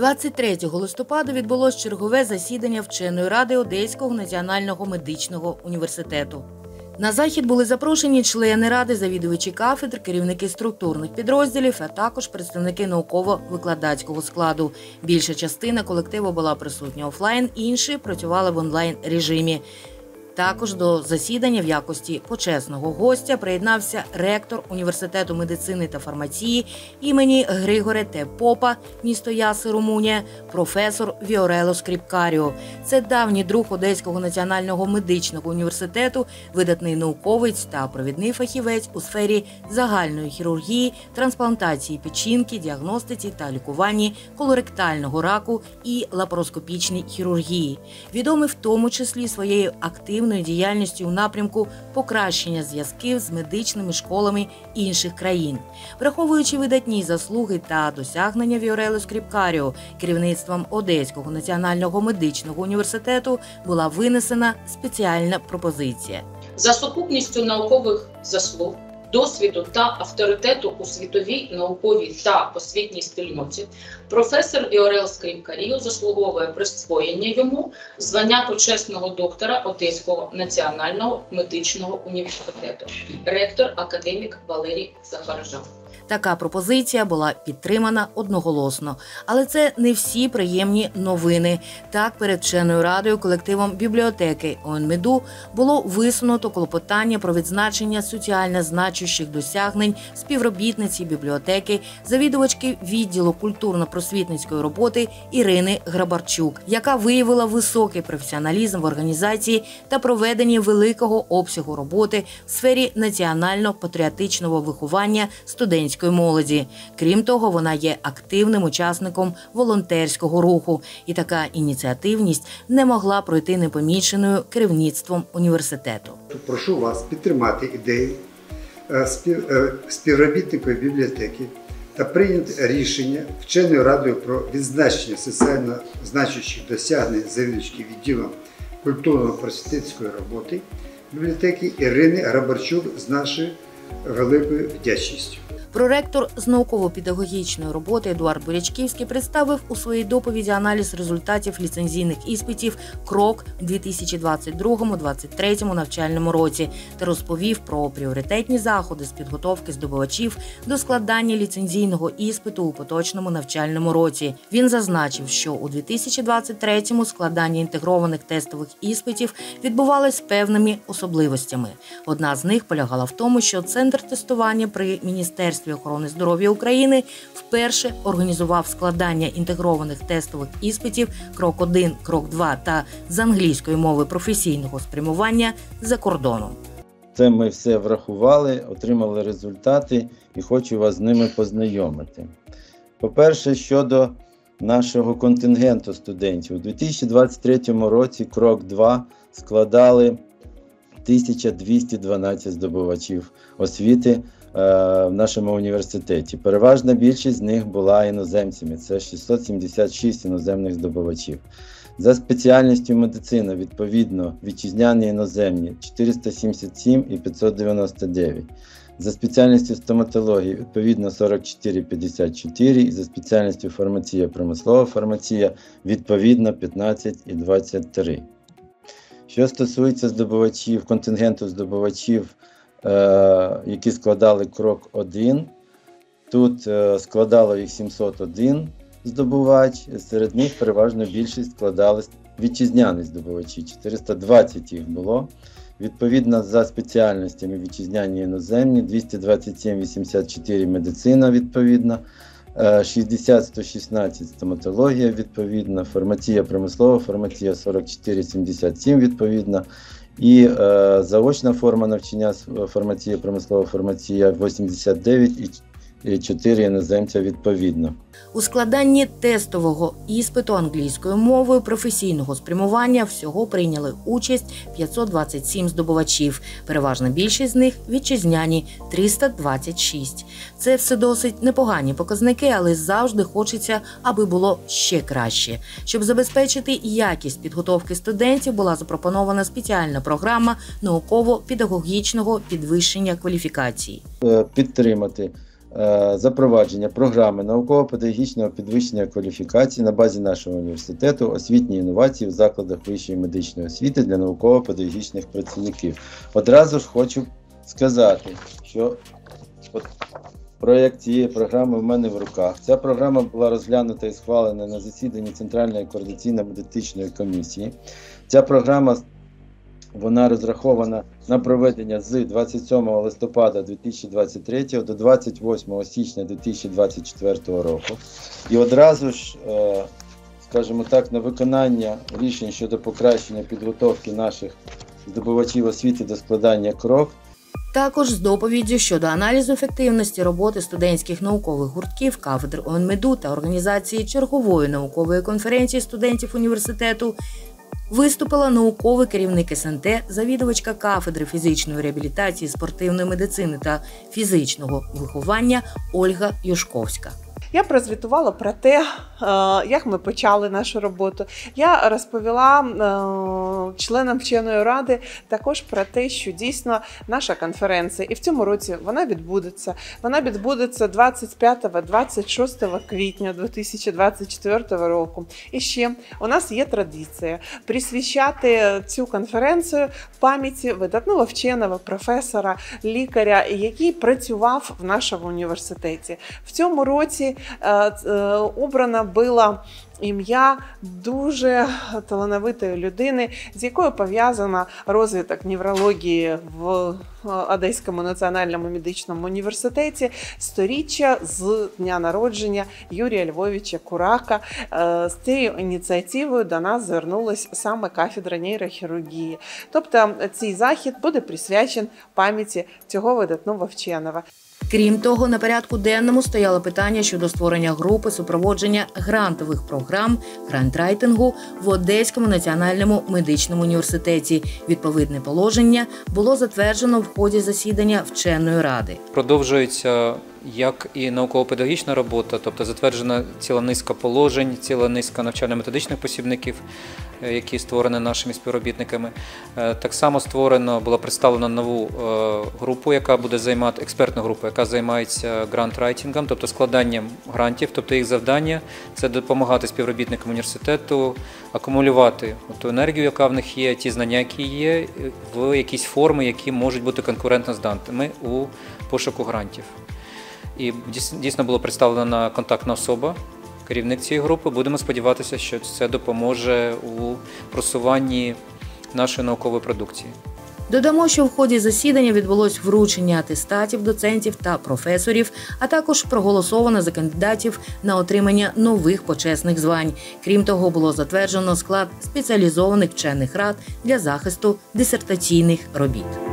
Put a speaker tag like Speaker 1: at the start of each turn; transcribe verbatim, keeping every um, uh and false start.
Speaker 1: двадцять третього листопада відбулось чергове засідання вченої ради Одеського національного медичного університету. На захід були запрошені члени ради, завідувачі кафедр, керівники структурних підрозділів, а також представники науково-викладацького складу. Більша частина колективу була присутня офлайн, інші працювали в онлайн-режимі. Також до засідання в якості почесного гостя приєднався ректор Університету медицини та фармації імені Григоре Те Попа, місто Яси, Румунія, професор Віорело Скріпкаріо. Це давній друг Одеського національного медичного університету, видатний науковець та провідний фахівець у сфері загальної хірургії, трансплантації печінки, діагностиці та лікуванні колоректального раку і лапароскопічній хірургії. Відомий в тому числі своєю активною діяльністю у напрямку покращення зв'язків з медичними школами інших країн. Враховуючи видатні заслуги та досягнення Віорело Скріпкаріо, керівництвом Одеського національного медичного університету була винесена спеціальна пропозиція.
Speaker 2: За сукупністю наукових заслуг, досвіду та авторитету у світовій науковій та освітній спільноті професор Віорело Скріпкаріо заслуговує присвоєння йому звання почесного доктора Одеського національного медичного університету, ректор академік Валерій Захаржан.
Speaker 1: Така пропозиція була підтримана одноголосно. Але це не всі приємні новини. Так, перед вченою радою колективом бібліотеки ОНМЕДу було висунуто клопотання про відзначення соціально значущих досягнень співробітниці бібліотеки, завідувачки відділу культурно-просвітницької роботи Ірини Грабарчук, яка виявила високий професіоналізм в організації та проведенні великого обсягу роботи в сфері національно-патріотичного виховання студентської молоді. Крім того, вона є активним учасником волонтерського руху. І така ініціативність не могла пройти непоміченою керівництвом університету.
Speaker 3: Прошу вас підтримати ідею співробітників бібліотеки та прийняти рішення вченою радою про відзначення соціально значущих досягнень завідувачки відділом культурно-просвітницької роботи бібліотеки Ірини Грабарчук з нашою великою вдячністю.
Speaker 1: Проректор з науково-педагогічної роботи Едуард Бурячківський представив у своїй доповіді аналіз результатів ліцензійних іспитів «Крок» у дві тисячі двадцять другому - двадцять третьому навчальному році та розповів про пріоритетні заходи з підготовки здобувачів до складання ліцензійного іспиту у поточному навчальному році. Він зазначив, що у дві тисячі двадцять третьому складання інтегрованих тестових іспитів відбувалось з певними особливостями. Одна з них полягала в тому, що Центр тестування при Міністерстві охорони здоров'я України вперше організував складання інтегрованих тестових іспитів «Крок один», «Крок два» та з англійської мови професійного спрямування за кордоном.
Speaker 4: Це ми все врахували, отримали результати і хочу вас з ними познайомити. По-перше, щодо нашого контингенту студентів. У дві тисячі двадцять третьому році «Крок два» складали тисяча двісті дванадцять здобувачів освіти в нашому університеті. Переважна більшість з них була іноземцями, це шістсот сімдесят шість іноземних здобувачів. За спеціальністю медицина, відповідно, вітчизняні іноземні чотириста сімдесят сім і п'ятсот дев'яносто дев'ять. За спеціальністю стоматології, відповідно, сорок чотири п'ятдесят чотири, і за спеціальністю фармація, промислова фармація, відповідно, п'ятнадцять і двадцять три. Що стосується здобувачів, контингенту здобувачів, які складали «Крок один», тут складало їх сімсот один здобувач, серед них переважно більшість складали вітчизняні здобувачі, чотириста двадцять їх було. Відповідно, за спеціальностями вітчизняні іноземні, двісті двадцять сім вісімдесят чотири медицина, відповідно, шістдесят сто шістнадцять стоматологія, відповідно, фармація, промислова фармація, сорок чотири сімдесят сім, відповідно, і е, заочна форма навчання фармація, промислова фармація вісімдесят дев'ять і чотири іноземця відповідно.
Speaker 1: У складанні тестового іспиту англійською мовою професійного спрямування всього прийняли участь п'ятсот двадцять сім здобувачів. Переважна більшість з них вітчизняні – триста двадцять шість. Це все досить непогані показники, але завжди хочеться, аби було ще краще. Щоб забезпечити якість підготовки студентів, була запропонована спеціальна програма науково-педагогічного підвищення кваліфікації.
Speaker 4: Підтримати е, запровадження програми науково-педагогічного підвищення кваліфікації на базі нашого університету освітні інновації в закладах вищої медичної освіти для науково-педагогічних працівників. Одразу ж хочу сказати, що от проєкт цієї програми в мене в руках. Ця програма була розглянута і схвалена на засіданні Центральної координаційно-методичної комісії. Ця програма, вона розрахована на проведення з двадцять сьомого листопада дві тисячі двадцять третього до двадцять восьмого січня дві тисячі двадцять четвертого року. І одразу ж, скажімо так, на виконання рішень щодо покращення підготовки наших здобувачів освіти до складання крок.
Speaker 1: Також з доповіддю щодо аналізу ефективності роботи студентських наукових гуртків, кафедр ОНМЕДУ та організації чергової наукової конференції студентів університету виступила науковий керівник ес ен те, завідувачка кафедри фізичної реабілітації, спортивної медицини та фізичного виховання Ольга Юшковська.
Speaker 5: Я прозвітувала про те, як ми почали нашу роботу. Я розповіла членам вченої ради також про те, що дійсно наша конференція, і в цьому році вона відбудеться. Вона відбудеться двадцять п'ятого - двадцять шостого квітня дві тисячі двадцять четвертого року. І ще у нас є традиція присвящати цю конференцію пам'яті видатного вченого, професора, лікаря, який працював в нашому університеті. В цьому році обрано було ім'я дуже талановитої людини, з якою пов'язано розвиток неврології в Одеському національному медичному університеті, сторіччя з дня народження Юрія Львовича Курака. З цією ініціативою до нас звернулася саме кафедра нейрохірургії. Тобто цей захід буде присвячений пам'яті цього видатного вченого.
Speaker 1: Крім того, на порядку денному стояло питання щодо створення групи супроводження грантових програм грантрайтингу в Одеському національному медичному університеті. Відповідне положення було затверджено в ході засідання вченої ради.
Speaker 6: Продовжується як і науково-педагогічна робота, тобто затверджена ціла низка положень, ціла низка навчально-методичних посібників, які створені нашими співробітниками. Так само створено, було представлено нову групу, яка буде займати, експертну групу, яка займається грантрайтингом, тобто складанням грантів, тобто їх завдання – це допомагати співробітникам університету акумулювати ту енергію, яка в них є, ті знання, які є, в якісь форми, які можуть бути конкурентно здатними у пошуку грантів. І дійсно було представлена контактна особа, керівник цієї групи. Будемо сподіватися, що це допоможе у просуванні нашої наукової продукції.
Speaker 1: Додамо, що в ході засідання відбулось вручення атестатів доцентів та професорів, а також проголосовано за кандидатів на отримання нових почесних звань. Крім того, було затверджено склад спеціалізованих вчених рад для захисту дисертаційних робіт.